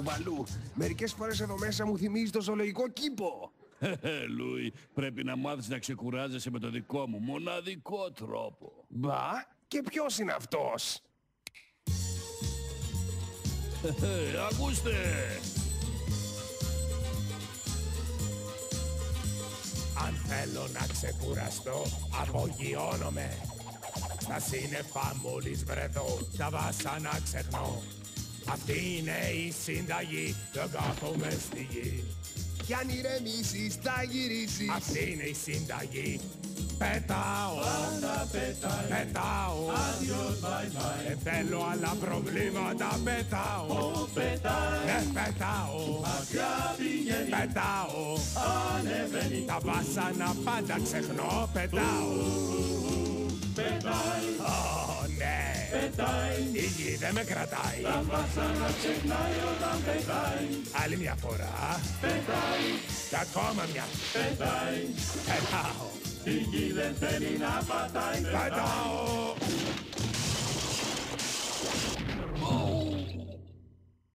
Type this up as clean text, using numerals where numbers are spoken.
Μπαλού. Μερικές φορές εδώ μέσα μου θυμίζει το ζωολογικό κήπο. Λούι, πρέπει να μάθεις να ξεκουράζεσαι με το δικό μου μοναδικό τρόπο. Μπα, και ποιος είναι αυτός? Ακούστε! Αν θέλω να ξεκουραστώ, απογειώνομαι. Στα σύννεφα μόλις βρεθώ, τα βάσανα ξεχνώ. Αυτή είναι η συνταγή, δεν κάθομαι στη γη. Κι αν ηρεμήσεις θα γυρίσεις. Αυτή είναι η συνταγή. Πετάω, Πάντα πετάει, πετάω. adios, bye bye. Δεν θέλω άλλα προβλήματα, πετάω. Πετάει, Πετάω, μακριά πηγαίνει, πετάω. ανεβαίνει. Τα βάσανα πάντα ξεχνώ, πετάω. Πετάει, Ω, ναι, πετάει, η γη δεν με κρατάει. τα βάσανα ξεχνάει όταν πετάει. Άλλη μια φορά, Πετάει, και ακόμα μια. πετάει, Πετάω, η γη δεν θέλει να πατάει. πετάω.